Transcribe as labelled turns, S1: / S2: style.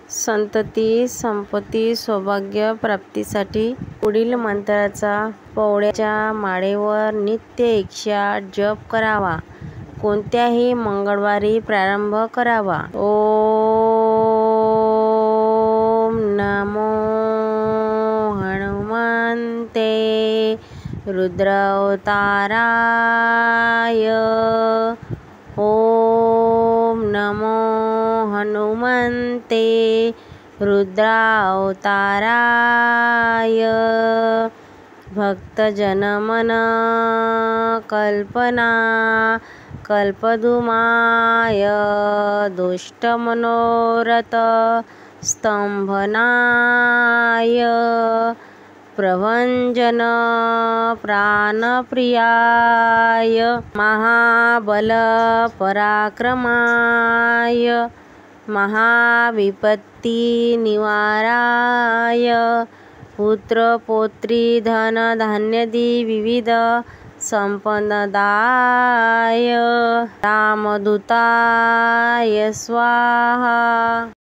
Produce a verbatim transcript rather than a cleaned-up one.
S1: संतती, संपत्ती, सौभाग्य प्राप्तीसाठी पुढील मंत्राचा पवळ्याच्या माळेवर नित्य एकशे आठ जप करावा. कोणत्याही मंगळवारी प्रारंभ करावा. ओम नमो हनुमंते रुद्रावताराय. ओम नमो हनुमंते रुद्रावताराय. भक्तजनमन कल्पना कल्पद्रुमाय दुष्टमनोरथ स्तंभनाय. प्रभंजन प्राणप्रियाय महाबल पराक्रमाय महाविपत्ती निवाराय. पुत्र पौत्री धन धान्यादी विविध संपदाय. रामदूताय स्वाहा.